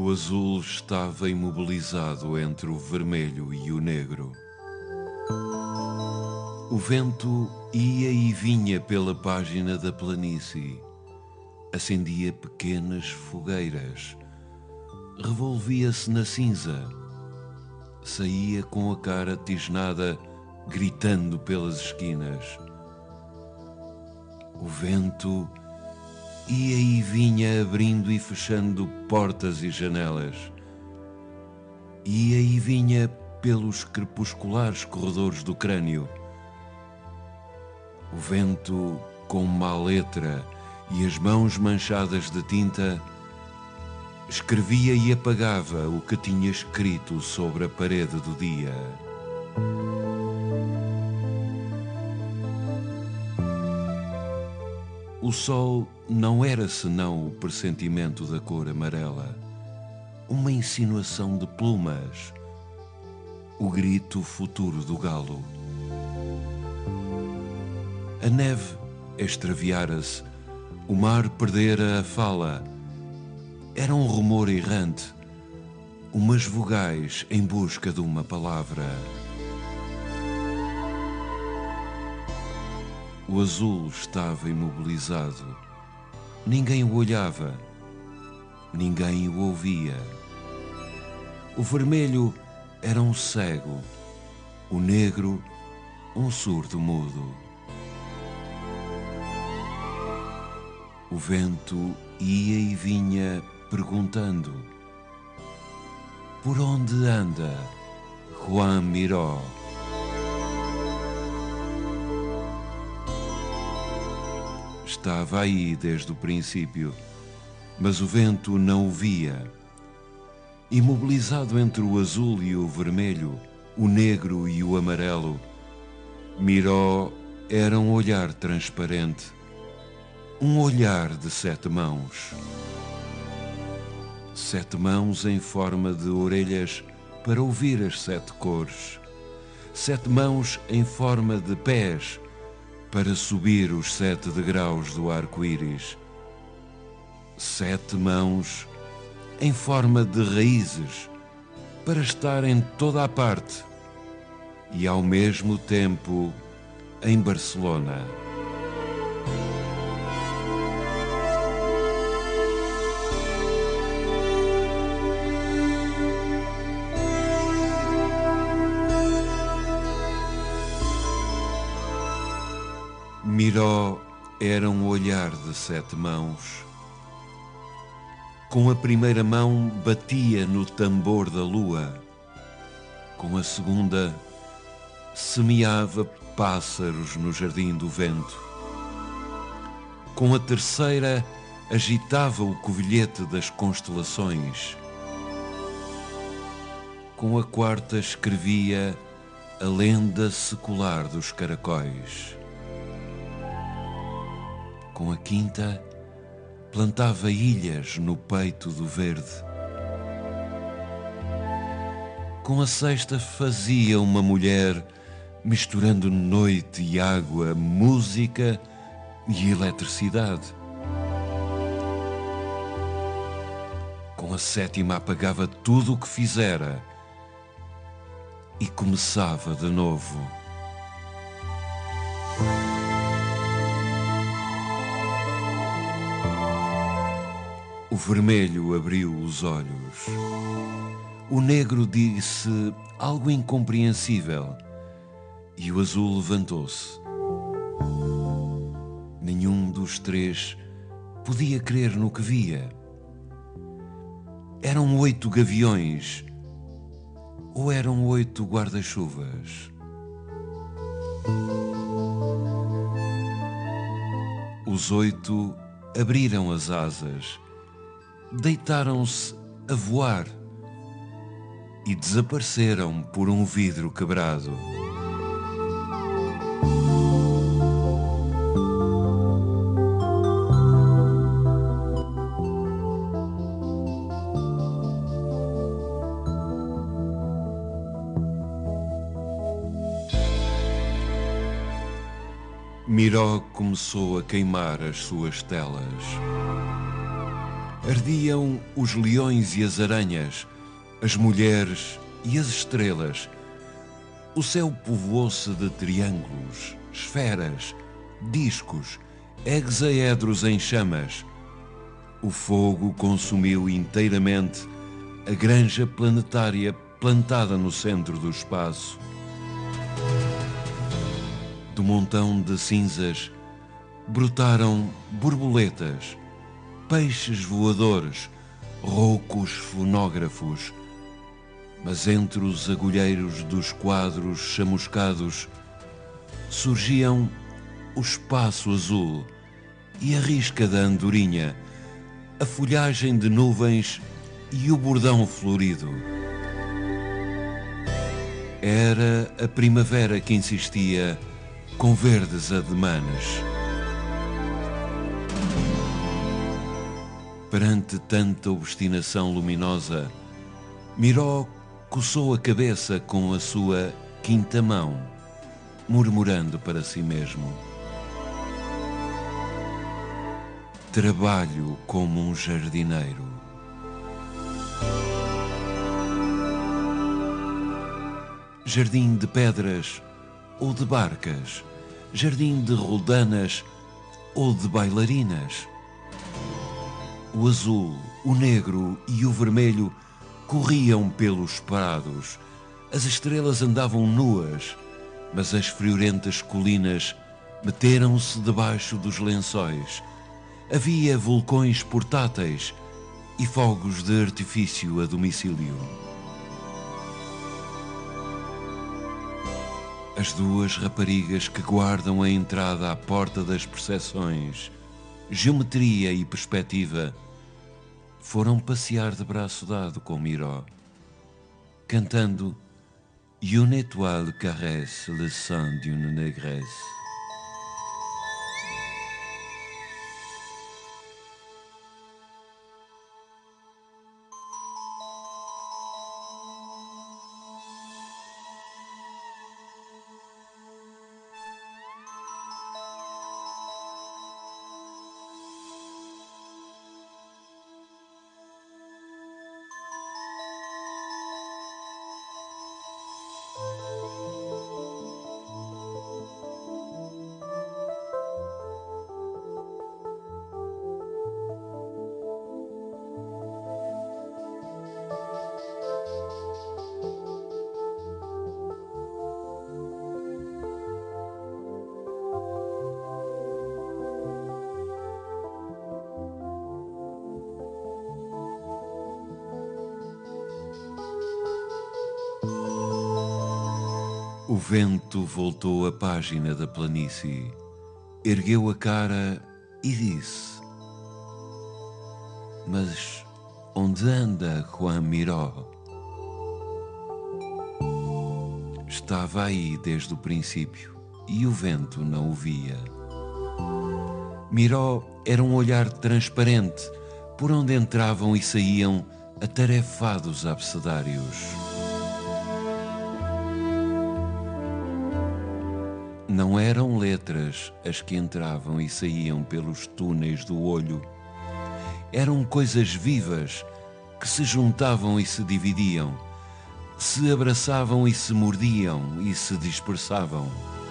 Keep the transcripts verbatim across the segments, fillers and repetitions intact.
O azul estava imobilizado entre o vermelho e o negro. O vento ia e vinha pela página da planície, acendia pequenas fogueiras, revolvia-se na cinza, saía com a cara tisnada, gritando pelas esquinas. O vento ia e vinha abrindo e fechando portas e janelas. Ia e vinha pelos crepusculares corredores do crânio. O vento, com má letra e as mãos manchadas de tinta, escrevia e apagava o que tinha escrito sobre a parede do dia. O sol não era senão o pressentimento da cor amarela, uma insinuação de plumas, o grito futuro do galo. A neve extraviara-se, o mar perdera a fala. Era um rumor errante, umas vogais em busca de uma palavra. O azul estava imobilizado. Ninguém o olhava, ninguém o ouvia. O vermelho era um cego, o negro um surdo mudo. O vento ia e vinha perguntando: por onde anda Juan Miró? Estava aí desde o princípio, mas o vento não o via. Imobilizado entre o azul e o vermelho, o negro e o amarelo, Miró era um olhar transparente, um olhar de sete mãos. Sete mãos em forma de orelhas para ouvir as sete cores. Sete mãos em forma de pés para subir os sete degraus do arco-íris. Sete mãos em forma de raízes para estar em toda a parte e ao mesmo tempo em Barcelona. Miró era um olhar de sete mãos. Com a primeira mão batia no tambor da lua. Com a segunda semeava pássaros no jardim do vento. Com a terceira agitava o covilhete das constelações. Com a quarta escrevia a lenda secular dos caracóis. Com a quinta, plantava ilhas no peito do verde. Com a sexta, fazia uma mulher, misturando noite e água, música e eletricidade. Com a sétima, apagava tudo o que fizera e começava de novo. O vermelho abriu os olhos. O negro disse algo incompreensível e o azul levantou-se. Nenhum dos três podia crer no que via. Eram oito gaviões ou eram oito guarda-chuvas? Os oito abriram as asas, deitaram-se a voar e desapareceram por um vidro quebrado. Miró começou a queimar as suas telas. Ardiam os leões e as aranhas, as mulheres e as estrelas. O céu povoou-se de triângulos, esferas, discos, hexaedros em chamas. O fogo consumiu inteiramente a granja planetária plantada no centro do espaço. Do montão de cinzas brotaram borboletas, peixes voadores, roucos fonógrafos. Mas entre os agulheiros dos quadros chamuscados surgiam o espaço azul e a risca da andorinha, a folhagem de nuvens e o bordão florido. Era a primavera que insistia com verdes ademanes. Perante tanta obstinação luminosa, Miró coçou a cabeça com a sua quinta mão, murmurando para si mesmo: trabalho como um jardineiro. Jardim de pedras ou de barcas, jardim de roldanas ou de bailarinas. O azul, o negro e o vermelho corriam pelos prados. As estrelas andavam nuas, mas as friorentas colinas meteram-se debaixo dos lençóis. Havia vulcões portáteis e fogos de artifício a domicílio. As duas raparigas que guardam a entrada à porta das percepções, geometria e perspectiva, foram passear de braço dado com Miró, cantando Une étoile caresse le sein d'une négresse. O vento voltou a página da planície, ergueu a cara e disse: mas onde anda Juan Miró? Estava aí desde o princípio e o vento não o via. Miró era um olhar transparente por onde entravam e saíam atarefados abecedários. Não eram letras as que entravam e saíam pelos túneis do olho. Eram coisas vivas que se juntavam e se dividiam, se abraçavam e se mordiam e se dispersavam.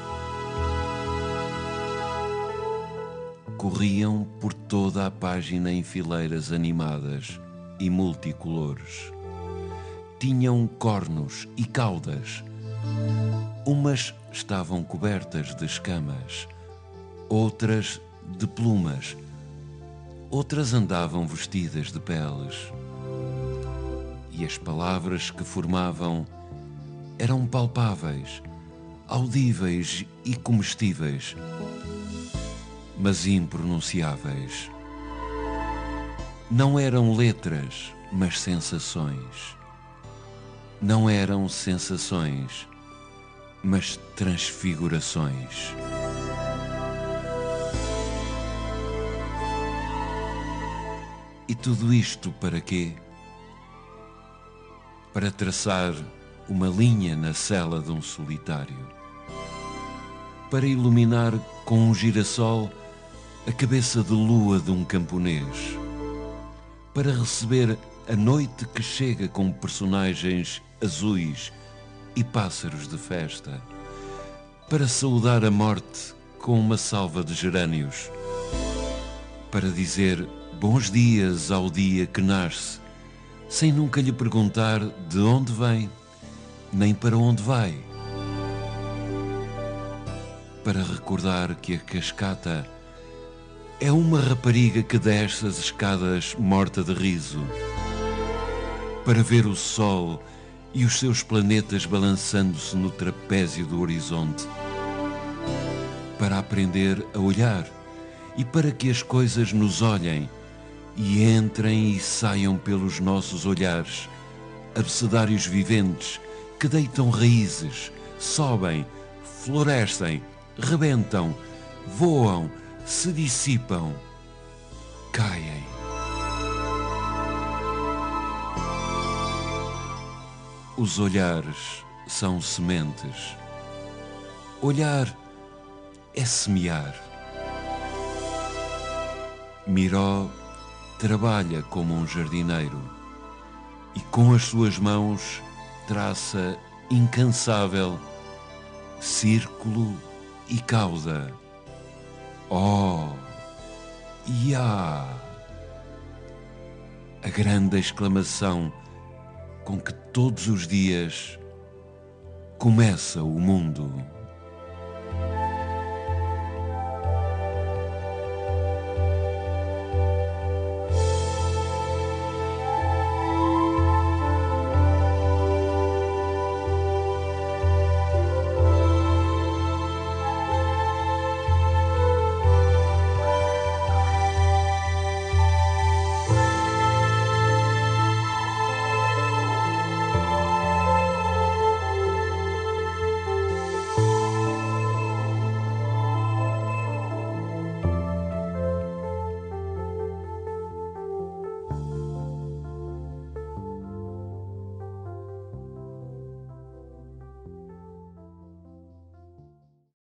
Corriam por toda a página em fileiras animadas e multicolores. Tinham cornos e caudas. Umas estavam cobertas de escamas, outras de plumas, outras andavam vestidas de peles. E as palavras que formavam eram palpáveis, audíveis e comestíveis, mas impronunciáveis. Não eram letras, mas sensações. Não eram sensações, mas transfigurações. E tudo isto para quê? Para traçar uma linha na cela de um solitário, para iluminar com um girassol a cabeça de lua de um camponês, para receber a noite que chega com personagens azuis e pássaros de festa, para saudar a morte com uma salva de gerânios, para dizer bons dias ao dia que nasce, sem nunca lhe perguntar de onde vem, nem para onde vai, para recordar que a cascata é uma rapariga que desce as escadas morta de riso, para ver o sol e os seus planetas balançando-se no trapézio do horizonte, para aprender a olhar e para que as coisas nos olhem e entrem e saiam pelos nossos olhares, abecedários viventes que deitam raízes, sobem, florescem, rebentam, voam, se dissipam, caem. Os olhares são sementes. Olhar é semear. Miró trabalha como um jardineiro e com as suas mãos traça incansável círculo e cauda. Oh, Ya! A grande exclamação com que todos os dias começa o mundo.